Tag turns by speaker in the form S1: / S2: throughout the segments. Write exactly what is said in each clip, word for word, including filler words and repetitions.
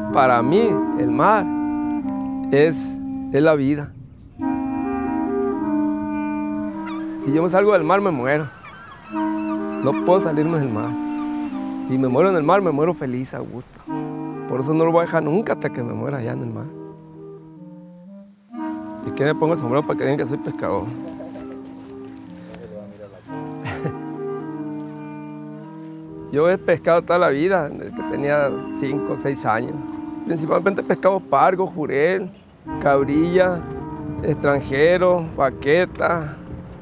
S1: Para mí, el mar es, es la vida. Si yo me salgo del mar, me muero. No puedo salirme del mar. Si me muero en el mar, me muero feliz, a gusto. Por eso no lo voy a dejar nunca hasta que me muera allá en el mar. Si quieren, me pongo el sombrero para que digan que soy pescador. Yo he pescado toda la vida, desde que tenía cinco o seis años. Principalmente he pescado pargo, jurel, cabrilla, extranjero, vaqueta.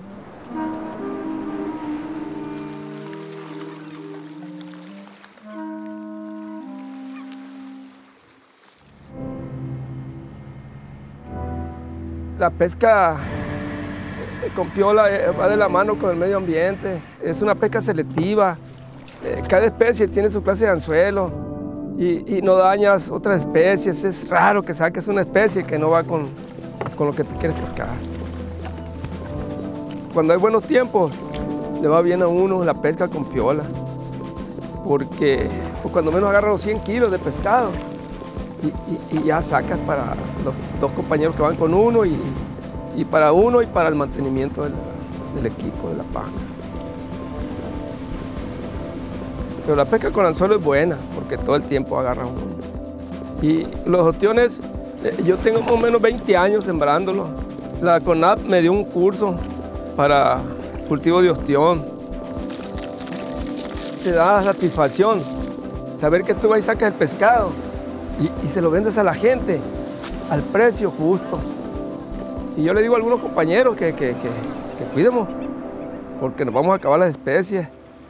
S1: La pesca con piola va de la mano con el medio ambiente. Es una pesca selectiva. Cada especie tiene su clase de anzuelo y, y no dañas otras especies. Es raro que saques una especie que no va con, con lo que te quieres pescar. Cuando hay buenos tiempos, le va bien a uno la pesca con piola, porque pues, cuando menos agarra los cien kilos de pescado y, y, y ya sacas para los dos compañeros que van con uno y, y para uno y para el mantenimiento del, del equipo, de la panga. Pero la pesca con anzuelo es buena, porque todo el tiempo agarra uno. Y los ostiones, yo tengo más o menos veinte años sembrándolos. La CONAP me dio un curso para cultivo de ostión. Te da satisfacción saber que tú vas y sacas el pescado y, y se lo vendes a la gente al precio justo. Y yo le digo a algunos compañeros que, que, que, que cuidemos, porque nos vamos a acabar las especies.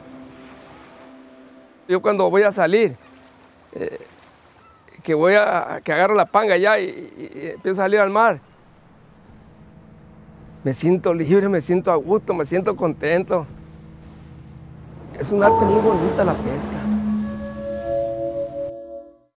S1: Yo cuando voy a salir, eh, que voy a, que agarro la panga ya y, y, y empiezo a salir al mar, me siento libre, me siento a gusto, me siento contento. Es un arte muy bonita la pesca.